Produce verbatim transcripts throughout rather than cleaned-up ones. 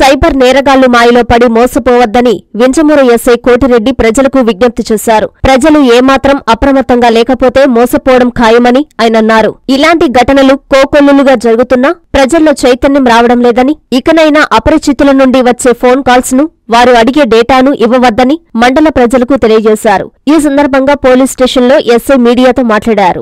Cyber నేరగాళ్లు మాయలో పడి మోసపోవద్దని వింజమూరు ఎస్ఐ కోటిరెడ్డి ప్రజలకు విజ్ఞప్తి చేశారు. ప్రజలు ఏమాత్రం అప్రమత్తంగా లేకపోతే మోసపోవడం ఖాయమని ఆయనన్నారు. ఇలాంటి ఘటనలు కోకొల్లులుగా జరుగుతున్నా ప్రజల్లో చైతన్యం రావడం లేదని, ఇకనైనా అపరిచితుల నుండి వచ్చే ఫోన్ కాల్స్ ను వారు అడిగే డేటాను ఇవ్వవద్దని మండల ప్రజలకు తెలియజేశారు. ఈ సందర్భంగా పోలీస్ స్టేషన్లో ఎస్ఐ మీడియాతో మాట్లాడారు.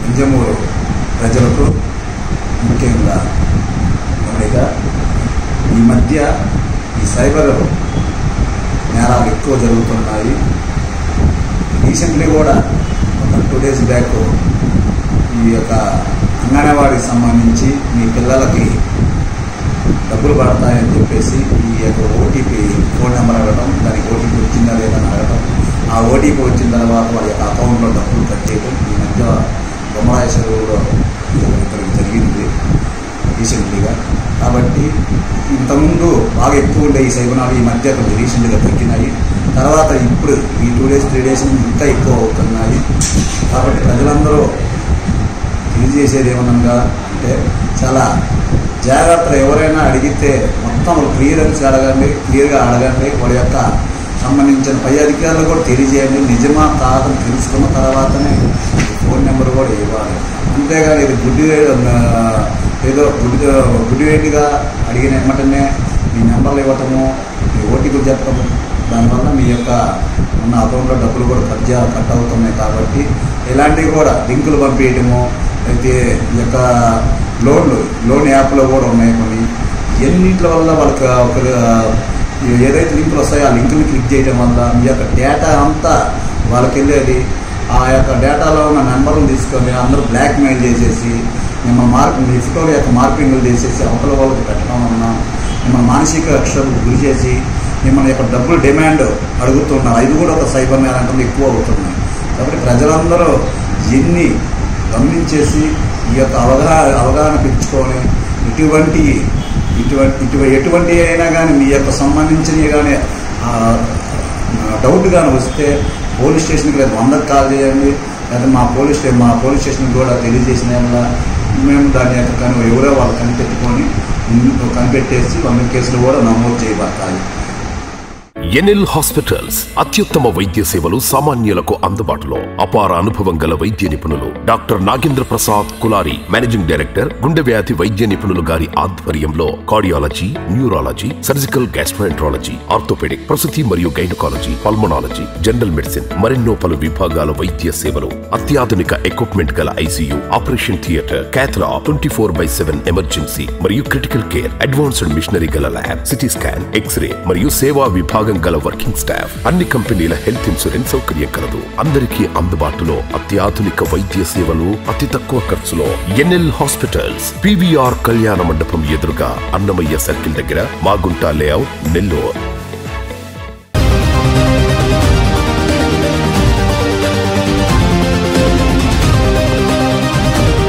ఈ మధ్య ఈ సైబర్ నేరాలు ఎక్కువ జరుగుతున్నాయి. రీసెంట్లీ కూడా ఒక టూ డేస్ బ్యాక్ ఈ యొక్క అంగన్వాడికి సంబంధించి మీ పిల్లలకి డబ్బులు పడతాయని చెప్పేసి ఈ యొక్క ఓటీపీ ఫోన్ నెంబర్ అడగడం, దానికి ఓటీపీ వచ్చిందా లేదని అడగడం, ఆ ఓటీపీ వచ్చిన తర్వాత వాళ్ళ యొక్క అకౌంట్లో డబ్బులు కట్ చేయడం ఈ మధ్య బొమ్మరాయేశ్వరంలో ఇక్కడికి జరిగింది రీసెంట్లీగా. కాబట్టి ఇంతకుముందు బాగా ఎక్కువ ఉండే ఈ సైబర్ ఈ మధ్య కొంచెం రీసెంట్గా తగ్గినాయి. తర్వాత ఇప్పుడు ఈ టూ డేస్ త్రీ డేస్ ఇంకా ఎక్కువ అవుతున్నాయి. కాబట్టి ప్రజలందరూ తెలియజేసేది ఏమనగా అంటే చాలా జాగ్రత్తలు. ఎవరైనా అడిగితే మొత్తం క్లియరెన్స్ అడగండి, క్లియర్గా అడగండి. వాళ్ళ యొక్క సంబంధించిన పై అధికారులు కూడా తెలియజేయండి. నిజమా కాదని తెలుసుకున్న తర్వాతనే ఫోన్ నెంబర్ కూడా ఇవ్వాలి. అంతేగాని ఇది గుడ్డి ఏదో గుడ్డి గుడ్డివేటిగా అడిగిన వెంటనే మీ నెంబర్లు ఇవ్వటము, మీ ఓటీపీ చెప్పటము, దానివల్ల మీ యొక్క ఉన్న అకౌంట్లో డబ్బులు కూడా కట్ కట్ అవుతున్నాయి. కాబట్టి ఇలాంటివి కూడా లింకులు పంపించడము, అయితే ఈ యొక్క లోన్లు లోన్ యాప్లో కూడా ఉన్నాయి కొన్ని. ఎన్నింటి వల్ల వాళ్ళకి ఒక ఏదైతే లింకులు వస్తాయో ఆ లింకులు క్లిక్ చేయడం వల్ల మీ యొక్క డేటా అంతా వాళ్ళకి వెళ్ళేది. ఆ యొక్క డేటాలో ఉన్న నెంబర్లు తీసుకొని అందరూ బ్లాక్మెయిల్ చేసేసి మిమ్మల్ని మార్క్ మీ ఫోటోల యొక్క మార్పింగ్లు చేసేసి అవతల వాళ్ళకి పెట్టడం వలన మిమ్మల్ని మానసిక రక్షణకు గురి చేసి మిమ్మల్ని యొక్క డబ్బులు డిమాండ్ అడుగుతున్నారు. ఇది కూడా ఒక సైబర్ నేరాలు ఎక్కువ అవుతున్నాయి. కాబట్టి ప్రజలందరూ ఎన్ని గమనించేసి ఈ యొక్క అవగాహన అవగాహన పెంచుకొని ఇటువంటి ఇటువంటి ఇటువంటి ఎటువంటి అయినా కానీ మీ యొక్క సంబంధించినవి కానీ డౌట్ కానీ వస్తే పోలీస్ స్టేషన్కి లేదా వందకు కాల్ చేయండి. లేదా మా పోలీస్ స్టేషన్ మా పోలీస్ స్టేషన్కి కూడా తెలియజేసిన మేము దాని యొక్క కానీ ఎవరో వాళ్ళు కనిపెట్టుకొని కనిపెట్టేసి వంద కేసులు కూడా నమోదు చేయబడతాయి. ఎన్ఎల్ హాస్పిటల్స్ అత్యుత్తమ వైద్య సేవలు సామాన్యులకు అందుబాటులో. అపార అనుభవం గల వైద్య నిపుణులు doctor Nagendra Prasad Kulari, managing director, గుండె వ్యాధి వైద్య నిపుణులు గారి ఆధ్వర్యంలో cardiology, neurology, surgical gastroenterology, orthopaedic, ప్రసూతి మరియు గైనకాలజీ, పల్మనాలజీ, జనరల్ మెడిసిన్ మరెన్నో పలు విభాగాల వైద్య సేవలు. అత్యాధునిక ఎక్విప్మెంట్ గల ICU, operation theatre, cath lab, twenty four by seven emergency మరియు క్రిటికల్ కేర్, అడ్వాన్స్డ్ మిషనరీ గల ల్యాబ్, సిటీ స్కాన్, ఎక్స్రే మరియు సేవా విభాగం గల వర్కింగ్ స్టాఫ్. అన్ని కంపెనీల హెల్త్ ఇన్సూరెన్స్ సౌకర్యం కలదు. అందరికీ అందుబాటులో అత్యాధునిక వైద్య సేవలు అతి తక్కువ ఖర్చులో. ఎన్ఎల్ హాస్పిటల్స్, పీవీఆర్ కళ్యాణ మండపం ఎదురుగా, అన్నమయ్య సర్కిల్ దగ్గర, మాగుంట లేఅవుట్, నెల్లూరు.